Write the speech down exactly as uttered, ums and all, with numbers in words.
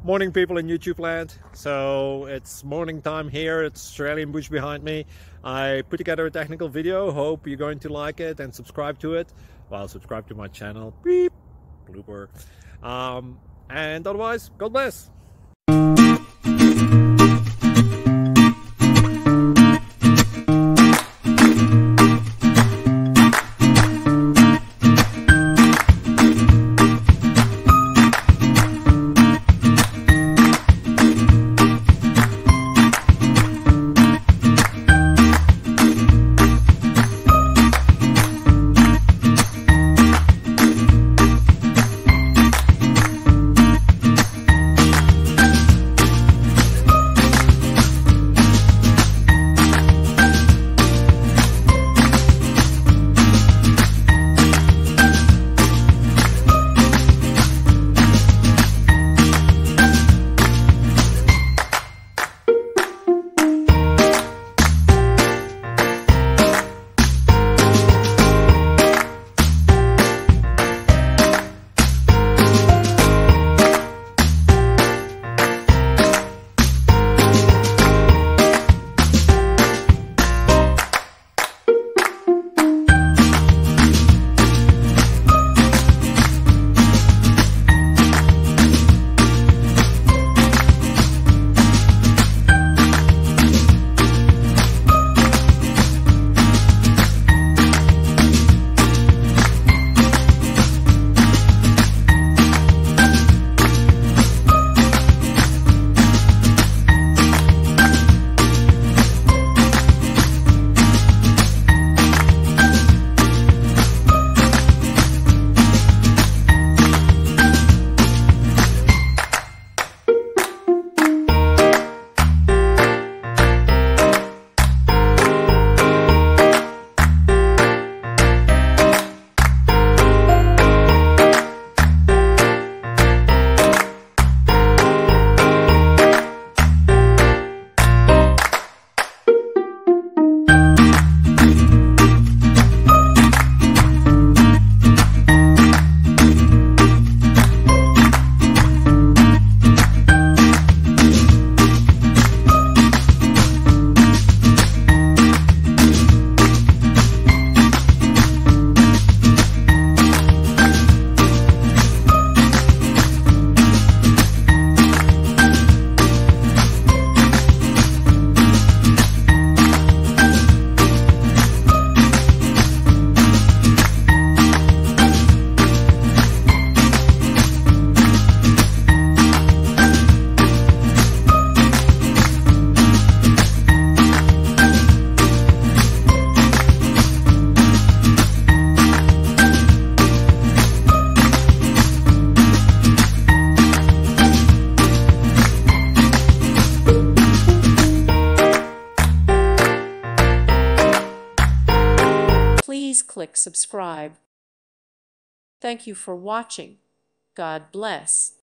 Morning, people in YouTube land. So it's morning time here. It's Australian bush behind me. I put together a technical video. Hope you're going to like it and subscribe to it. Well, subscribe to my channel. Beep. Blooper. Um, and otherwise, God bless. Please click subscribe. Thank you for watching. God bless.